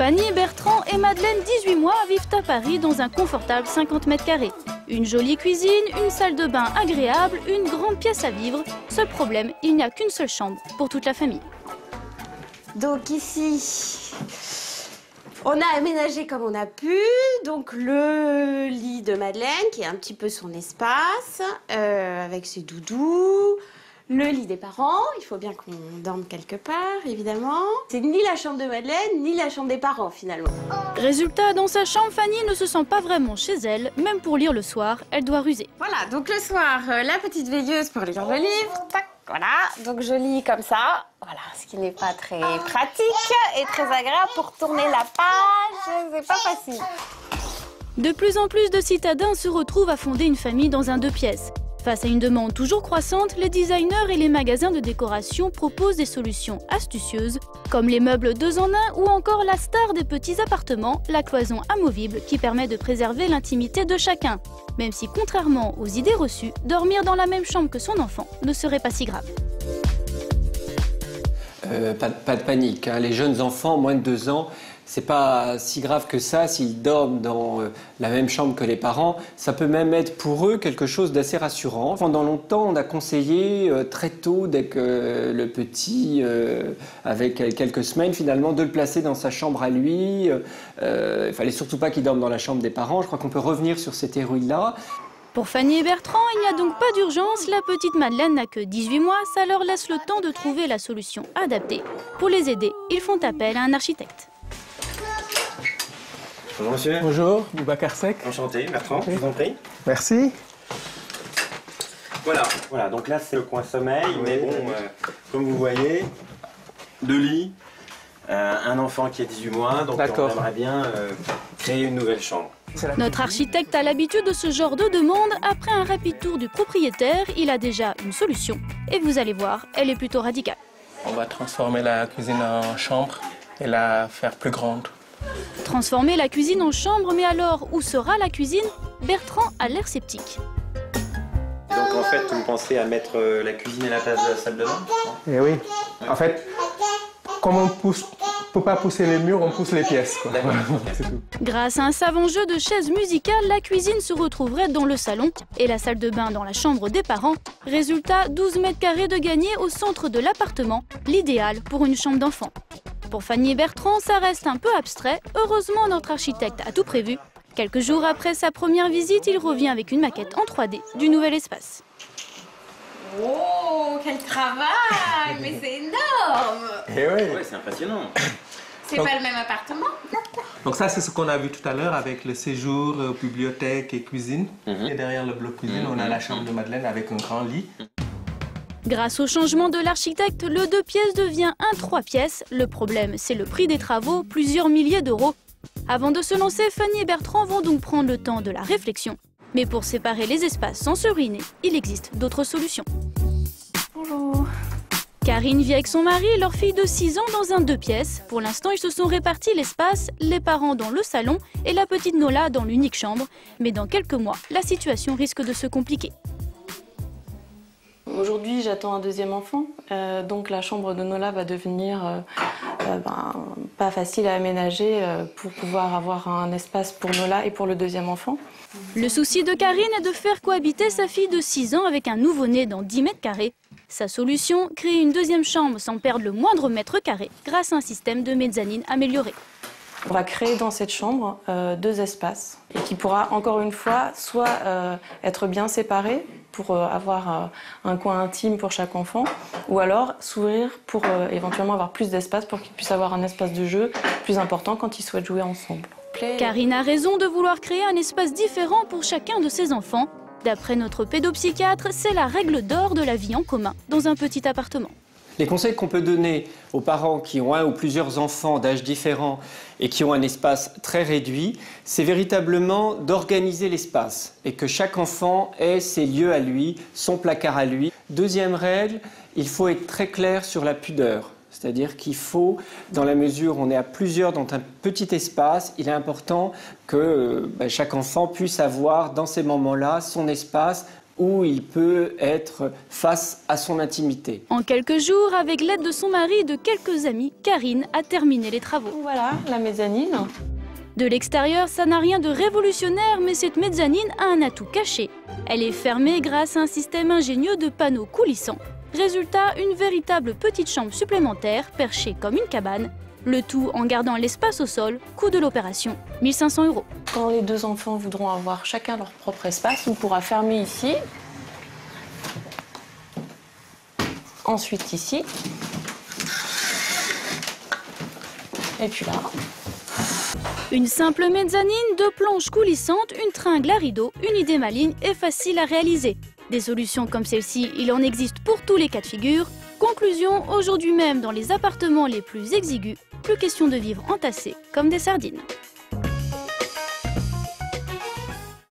Fanny, Bertrand et Madeleine, 18 mois, vivent à Paris dans un confortable 50 mètres carrés. Une jolie cuisine, une salle de bain agréable, une grande pièce à vivre. Seul problème, il n'y a qu'une seule chambre pour toute la famille. Donc ici, on a aménagé comme on a pu. Donc le lit de Madeleine, qui est un petit peu son espace, avec ses doudous. Le lit des parents, il faut bien qu'on dorme quelque part, évidemment. C'est ni la chambre de Madeleine, ni la chambre des parents, finalement. Résultat, dans sa chambre, Fanny ne se sent pas vraiment chez elle. Même pour lire le soir, elle doit ruser. Voilà, donc le soir, la petite veilleuse pour lire le livre. Tac, voilà, donc je lis comme ça. Voilà, ce qui n'est pas très pratique et très agréable pour tourner la page. C'est pas facile. De plus en plus de citadins se retrouvent à fonder une famille dans un 2 pièces. Face à une demande toujours croissante, les designers et les magasins de décoration proposent des solutions astucieuses, comme les meubles 2 en 1 ou encore la star des petits appartements, la cloison amovible qui permet de préserver l'intimité de chacun. Même si, contrairement aux idées reçues, dormir dans la même chambre que son enfant ne serait pas si grave. Pas de panique, hein. Les jeunes enfants, moins de 2 ans, c'est pas si grave que ça s'ils dorment dans la même chambre que les parents. Ça peut même être pour eux quelque chose d'assez rassurant. Pendant longtemps, on a conseillé très tôt, dès que le petit, avec quelques semaines finalement, de le placer dans sa chambre à lui. Il fallait surtout pas qu'il dorme dans la chambre des parents. Je crois qu'on peut revenir sur cette héroïne-là. Pour Fanny et Bertrand, il n'y a donc pas d'urgence. La petite Madeleine n'a que 18 mois, ça leur laisse le temps de trouver la solution adaptée. Pour les aider, ils font appel à un architecte. Bonjour monsieur. Bonjour, Boubacar Seck. Enchanté, Bertrand, je vous en prie. Merci. Voilà, donc là c'est le coin sommeil, mais bon, comme vous voyez, 2 lits, un enfant qui a 18 mois, donc on aimerait bien créer une nouvelle chambre. Notre architecte a l'habitude de ce genre de demande. Après un rapide tour du propriétaire, il a déjà une solution. Et vous allez voir, elle est plutôt radicale. On va transformer la cuisine en chambre et la faire plus grande. Transformer la cuisine en chambre, mais alors où sera la cuisine? Bertrand a l'air sceptique. Donc en fait, vous pensez à mettre la cuisine à la place de la salle de bain? Eh oui, en fait, comme on pousse, peut pas pousser les murs, on pousse les pièces, quoi. C'est tout. Grâce à un savant jeu de chaises musicales, la cuisine se retrouverait dans le salon et la salle de bain dans la chambre des parents. Résultat, 12 mètres carrés de gagné au centre de l'appartement, l'idéal pour une chambre d'enfant. Pour Fanny et Bertrand, ça reste un peu abstrait. Heureusement, notre architecte a tout prévu. Quelques jours après sa première visite, il revient avec une maquette en 3D du nouvel espace. Oh, quel travail! Mais c'est énorme! Eh oui. Ouais, c'est impressionnant. C'est pas le même appartement? Donc ça, c'est ce qu'on a vu tout à l'heure avec le séjour, bibliothèque et cuisine. Et derrière le bloc cuisine, on a la chambre de Madeleine avec un grand lit. Grâce au changement de l'architecte, le 2 pièces devient un 3 pièces. Le problème, c'est le prix des travaux, plusieurs milliers d'euros. Avant de se lancer, Fanny et Bertrand vont donc prendre le temps de la réflexion. Mais pour séparer les espaces sans se ruiner, il existe d'autres solutions. Bonjour. Karine vit avec son mari et leur fille de 6 ans dans un 2 pièces. Pour l'instant, ils se sont répartis l'espace, les parents dans le salon et la petite Nola dans l'unique chambre. Mais dans quelques mois, la situation risque de se compliquer. Aujourd'hui, j'attends un 2e enfant, donc la chambre de Nola va devenir pas facile à aménager pour pouvoir avoir un espace pour Nola et pour le 2e enfant. Le souci de Karine est de faire cohabiter sa fille de 6 ans avec un nouveau-né dans 10 mètres carrés. Sa solution, créer une 2e chambre sans perdre le moindre mètre carré grâce à un système de mezzanine amélioré. On va créer dans cette chambre 2 espaces et qui pourra encore une fois soit être bien séparés pour avoir un coin intime pour chaque enfant, ou alors s'ouvrir pour éventuellement avoir plus d'espace pour qu'ils puissent avoir un espace de jeu plus important quand ils souhaitent jouer ensemble. Karine a raison de vouloir créer un espace différent pour chacun de ses enfants. D'après notre pédopsychiatre, c'est la règle d'or de la vie en commun dans un petit appartement. Les conseils qu'on peut donner aux parents qui ont un ou plusieurs enfants d'âge différents et qui ont un espace très réduit, c'est véritablement d'organiser l'espace et que chaque enfant ait ses lieux à lui, son placard à lui. Deuxième règle, il faut être très clair sur la pudeur. C'est-à-dire qu'il faut, dans la mesure où on est à plusieurs dans un petit espace, il est important que chaque enfant puisse avoir dans ces moments-là son espace où il peut être face à son intimité. En quelques jours, avec l'aide de son mari et de quelques amis, Karine a terminé les travaux. Voilà la mezzanine. De l'extérieur, ça n'a rien de révolutionnaire, mais cette mezzanine a un atout caché. Elle est fermée grâce à un système ingénieux de panneaux coulissants. Résultat, une véritable petite chambre supplémentaire, perchée comme une cabane. Le tout en gardant l'espace au sol, coût de l'opération, 1 500 €. Quand les deux enfants voudront avoir chacun leur propre espace, on pourra fermer ici. Ensuite ici. Et puis là. Une simple mezzanine, 2 planches coulissantes, une tringle à rideaux, une idée maligne et facile à réaliser. Des solutions comme celle-ci, il en existe pour tous les cas de figure. Conclusion, aujourd'hui même dans les appartements les plus exigus, plus question de vivre entassés comme des sardines.